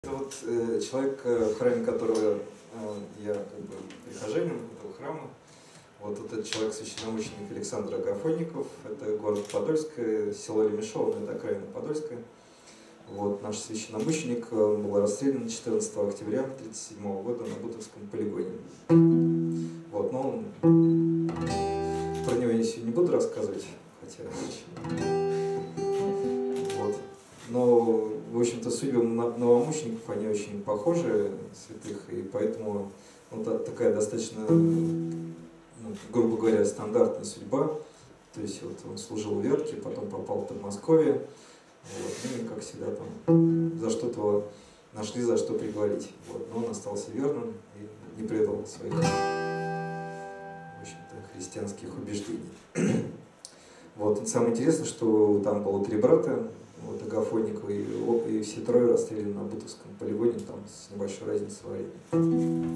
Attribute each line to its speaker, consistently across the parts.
Speaker 1: Это вот человек, в храме которого я прихожанин этого храма. Вот этот человек, священномученик Александр Агафонников, это город Подольское, село Лемешово, это окраина Подольская. Вот, наш священномученик был расстрелян 14 октября 1937 года на Бутовском полигоне. Вот, но про него я сегодня не буду рассказывать, хотя вот. Но, в общем-то, судьбы новомучеников, они очень похожи, святых, и поэтому вот такая достаточно, грубо говоря, стандартная судьба. То есть вот он служил в Вятке, потом попал в Подмосковье, вот, ну и, как всегда, там за что-то нашли, за что приговорить. Вот, но он остался верным и не предал своих, в общем-то, христианских убеждений. Вот. Самое интересное, что там было 3 брата, вот, Агафонникова, и все 3 расстреляны на Бутовском полигоне, там с небольшой разницей во времени.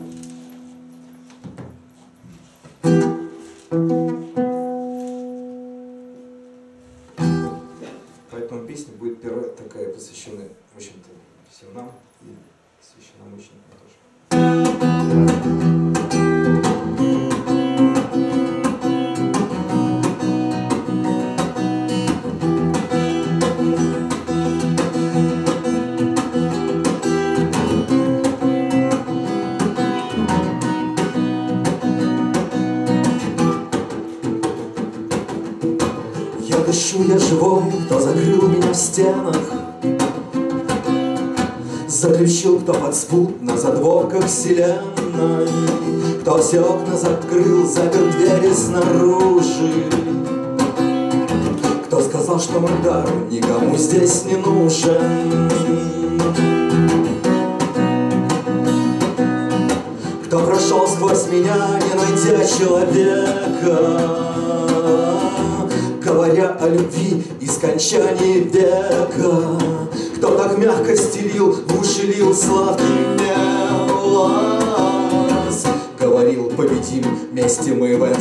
Speaker 1: Поэтому песня будет первая такая, посвященная, в общем-то, всем нам и священномученикам тоже.
Speaker 2: Я дышу, я живой, кто закрыл меня в стенах, заключил, кто подспудно за задворках вселенной, кто все окна закрыл, запер двери снаружи, кто сказал, что мой дар никому здесь не нужен, кто прошел сквозь меня, не найдя человека, говоря о любви и скончании века, кто так мягко стелил, в уши лил сладкий мелос, говорил, победим вместе мы в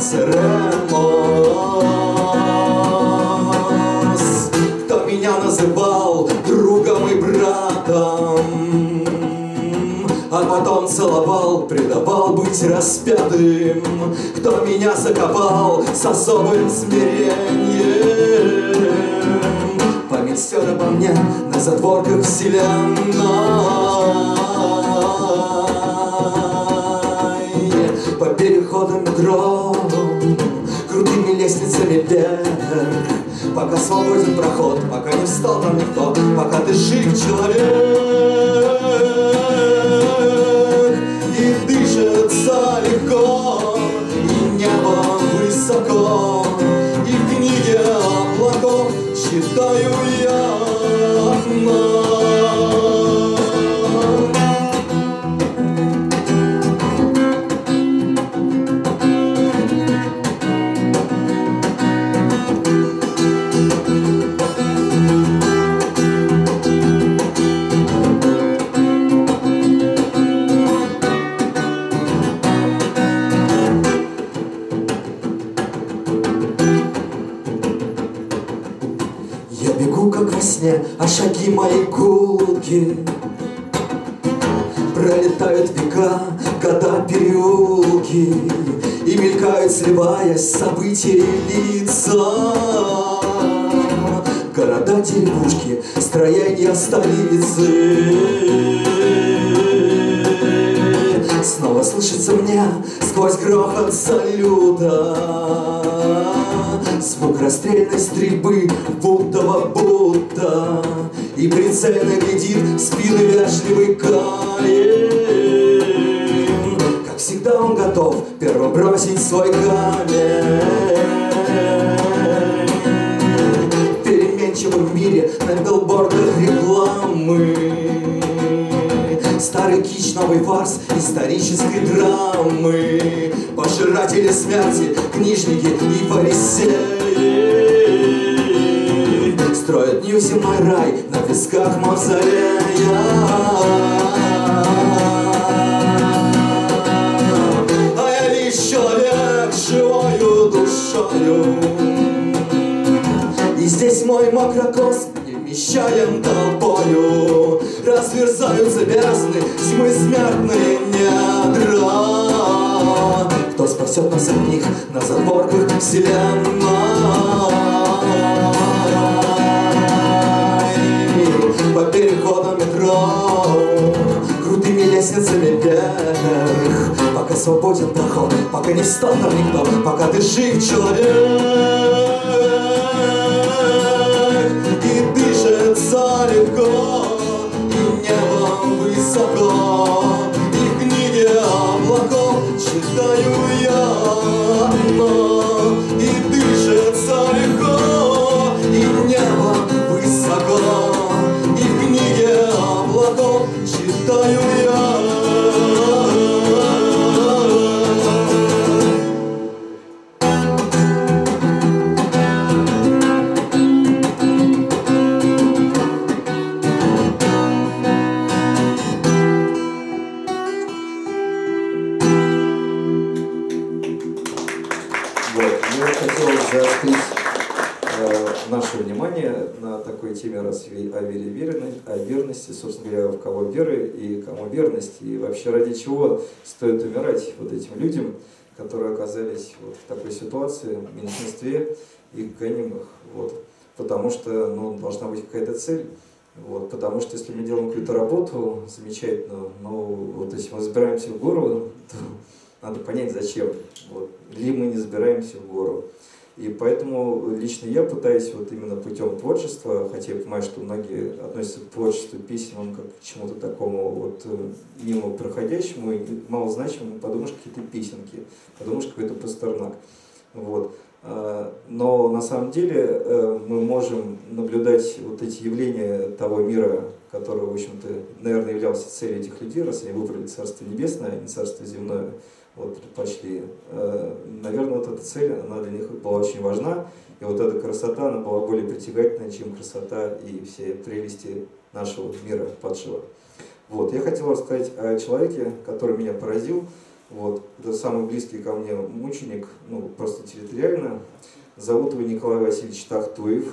Speaker 2: Энцеремос, кто меня называл другом и братом, а потом целовал, предавал быть распятым, кто меня закопал с особым смирением. Память стер обо мне на задворках вселенной, по переходам метро, крутыми лестницами вверх, пока свободен проход, пока не встал там никто, пока ты жив, человек, и дышится легко, и небо высоко, и в книге облаков читаю я окно. Я бегу, как во сне, а шаги мои гулки, пролетают века, года, переулки, и мелькают, сливаясь, события и лица. Города, деревушки, строения столицы. Снова слышится мне сквозь грохот салюта звук расстрельной стрельбы, будто, и прицельно глядит в спины вежливый Каин. Как всегда он готов первым бросить свой камень. Переменчивый в мире на билбордах рекламы, старый кич, новый фарс исторической драмы, пожиратели смерти, книжники и фарисеи строят неземной рай на песках мавзолея. А я лишь человек живою душою, и здесь мой мокрокосм не вмещаем толпою. Разверзаются безобязны, зимой смертные недра. Кто спасет нас от них на задворках вселенной? По переходам метро, крутыми лестницами вверх, пока свободен проход, пока не встал там никто, пока ты жив, человек, и дышится легко, и небом высоко, и в книге облаков читаю я одно, и дышится легко, и небом высоко, и в книге облаков читаю я.
Speaker 1: Наше внимание на такой теме раз о вере, о верности, собственно говоря, в кого веры и кому верность, и вообще ради чего стоит умирать вот этим людям, которые оказались вот в такой ситуации, в меньшинстве и гонимых. Вот. Потому что должна быть какая-то цель. Вот. Потому что если мы делаем какую-то работу замечательную, вот если мы забираемся в гору, то надо понять, зачем. Вот. Или мы не забираемся в гору. И поэтому лично я пытаюсь вот именно путем творчества, хотя я понимаю, что многие относятся к творчеству письменному как к чему-то такому вот мимо проходящему и малозначимому, подумаешь, какие-то песенки, подумаешь, какой-то Пастернак. Вот. Но на самом деле мы можем наблюдать вот эти явления того мира, который, в общем-то, наверное, являлся целью этих людей, раз они выбрали Царство Небесное, а не Царство Земное. Вот, предпочли. Наверное, вот эта цель, она для них была очень важна, и вот эта красота, она была более притягательной, чем красота и все прелести нашего мира падшего. Вот. Я хотел рассказать о человеке, который меня поразил. Вот. Это самый близкий ко мне мученик, просто территориально. Зовут его Николай Васильевич Тахтуев.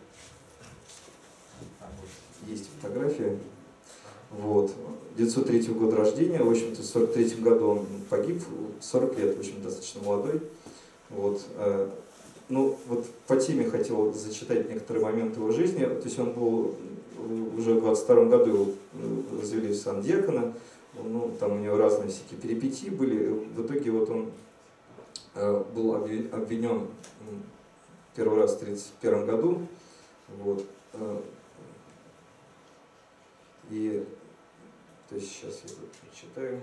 Speaker 1: Есть фотография. Вот. 903 года рождения, в общем-то, в 43 году он погиб, 40 лет, в общем, достаточно молодой. Вот. Вот по теме хотел зачитать некоторые моменты его жизни. То есть он был уже в 22 году, его развели в сан диакона, там у него разные всякие перипетии были. В итоге вот он был обвинен первый раз в 1931 году. Вот. И то есть сейчас я прочитаю.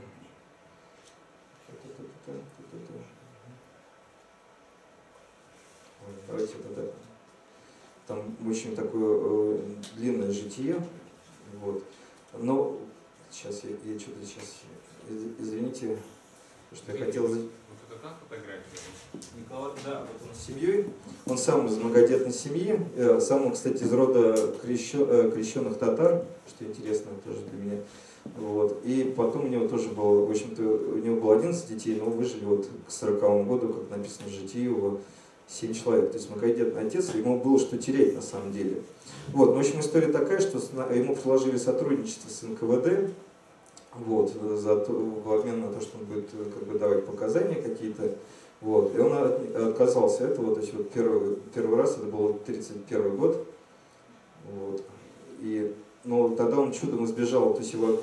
Speaker 1: Давайте тогда. Там очень такое длинное житие. Вот. Но сейчас я что-то сейчас. Извините, что я хотел. Вот это та фотография? Николай, да, вот он с семьей. Он сам из многодетной семьи, сам он, кстати, из рода крещенных татар, что интересно тоже для меня. Вот. И потом у него тоже было, в общем-то, у него было 11 детей, но выжили вот к 40-му году, как написано в житии его, 7 человек. То есть многодетный отец, ему было что терять на самом деле. Вот. В общем, история такая, что ему предложили сотрудничество с НКВД, вот, в обмен на то, что он будет как бы давать показания какие-то. Вот. И он отказался от этого. То есть вот первый раз, это был 1931 год. Вот. И тогда он чудом избежал, то есть его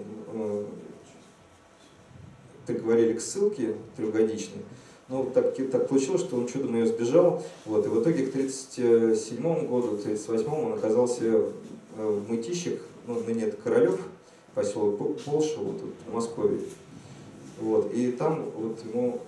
Speaker 1: приговорили к ссылке трехгодичной. Так получилось, что он чудом ее избежал. Вот. И в итоге к 1937 году, к 1938 он оказался в Мытищах, ныне это Королев, поселок Полша, вот тут в Москве. Вот. И там вот ему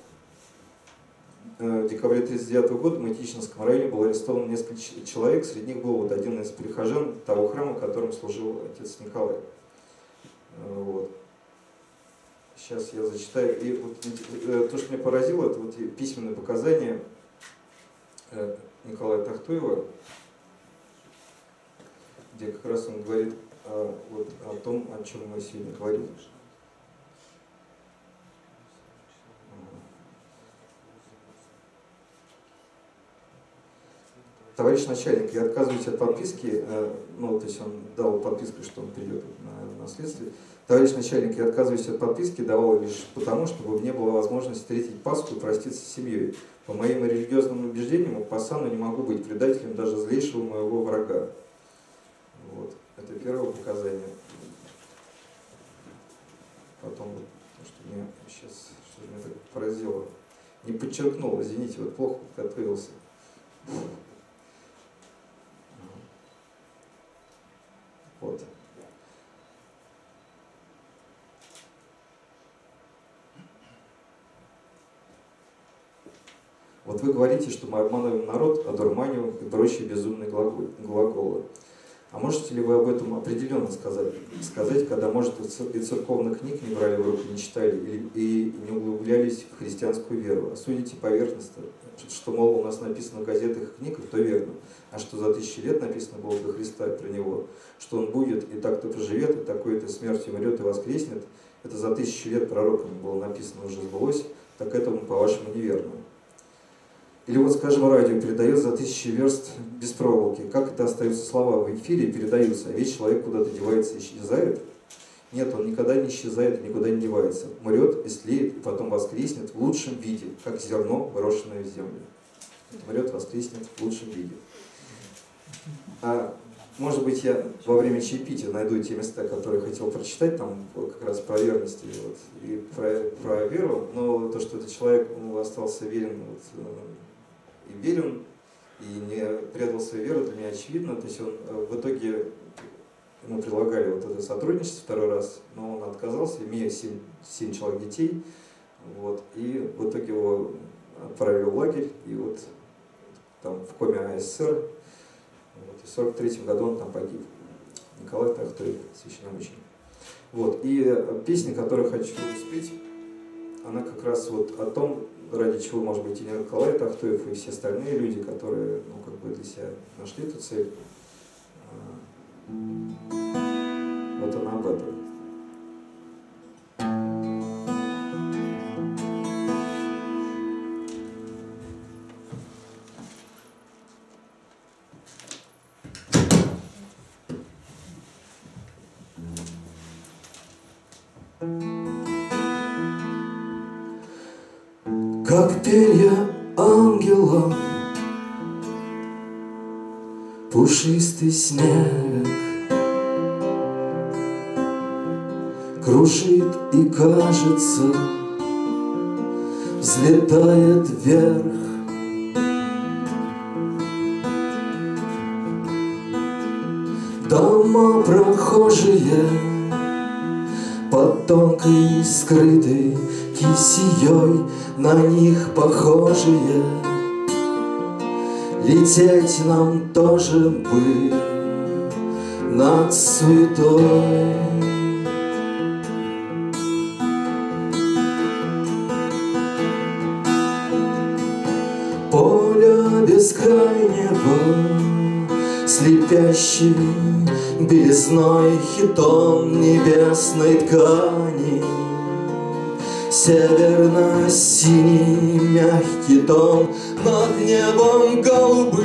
Speaker 1: в декабре 1939 года в Мытищинском районе было арестовано несколько человек, среди них был вот один из прихожан того храма, в котором служил отец Николай. Вот. Сейчас я зачитаю. И вот, то, что меня поразило, это вот письменные показания Николая Тахтуева, где как раз он говорит о том, о чем мы сегодня говорили. Товарищ начальник, я отказываюсь от подписки, ну, то есть он дал подписку, что он придет на следствие. Товарищ начальник, я отказываюсь от подписки, давал лишь потому, чтобы мне была возможность встретить Пасху и проститься с семьей. По моим религиозным убеждениям, по сану не могу быть предателем даже злейшего моего врага. Вот. Это первое показание. Потом, что меня сейчас, что же меня так поразило, не подчеркнул, извините, вот плохо подготовился. Вот. Вот вы говорите, что мы обманываем народ, одурманиваем и прочие безумные глаголы. А можете ли вы об этом определенно сказать, когда, может, и церковных книг не брали в руки, не читали и не углублялись в христианскую веру, а судите поверхностно, что, мол, у нас написано в газетах и книгах, то верно, а что за 1000 лет написано было до Христа про него, что он будет, и так-то проживет, и такой-то смертью умрет и воскреснет, это за 1000 лет пророками было написано, уже сбылось, так этому, по-вашему, неверно. Или вот, скажем, радио передает за 1000 верст без проволоки. Как это остаются слова в эфире, передаются, а весь человек куда-то девается и исчезает? Нет, он никогда не исчезает и никуда не девается. Умрет, истлеет и потом воскреснет в лучшем виде, как зерно, брошенное в землю. Умрет, воскреснет в лучшем виде. А может быть, я во время чаепития найду те места, которые хотел прочитать, там вот, как раз про верность вот, и про веру, но то, что этот человек остался верен и верен, и не предал свою веру, для меня очевидно. То есть он в итоге, ему предлагали вот это сотрудничество второй раз, но он отказался, имея 7 человек детей, вот, и в итоге его отправили в лагерь, и вот там в коме АССР, вот, и в 1943 году он там погиб. Николай Тахтоев, священномученик. Вот, и песня, которую хочу спеть, она как раз вот о том, ради чего, может быть, и Николай Тахтоев, и все остальные люди, которые, ну, как бы для себя нашли эту цель. Вот она об этом.
Speaker 2: Как перья ангела, пушистый снег кружит и, кажется, взлетает вверх. Дома прохожие под тонкой скрытой кисеей, на них похожие. Лететь нам тоже бы над суетой. Поле бескрайнего, слепящий белизной хитон небесной ткани, северно-синий мягкий тон над небом голубым.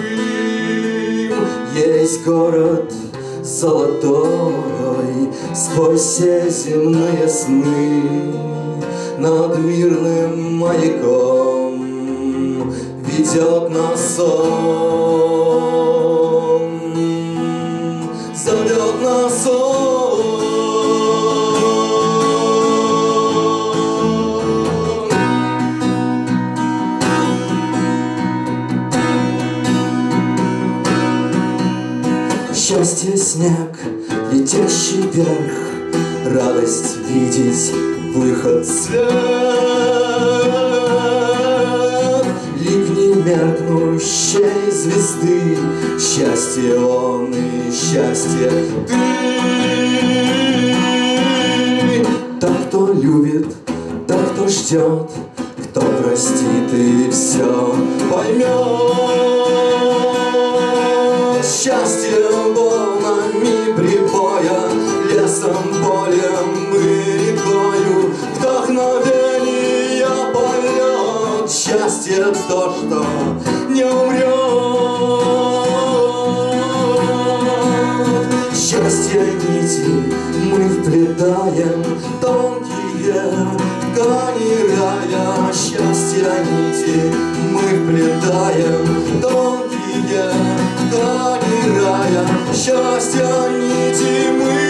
Speaker 2: Есть город золотой сквозь все земные сны, над мирным маяком ведет нас он, зовет нас он. Счастье — снег, летящий вверх, радость видеть выход, свет, лик немеркнущей звезды. Счастье он и счастье ты. Так, кто любит, так, кто ждет, кто простит и все поймет. Счастье волнами прибоя, лесом, полем и рекою, вдохновение полет. Счастье то, что не умрет. Счастья нити мы вплетаем, тонкие ткани рая. Счастья нити мы вплетаем, тонкие ткани рая. Счастья нити мы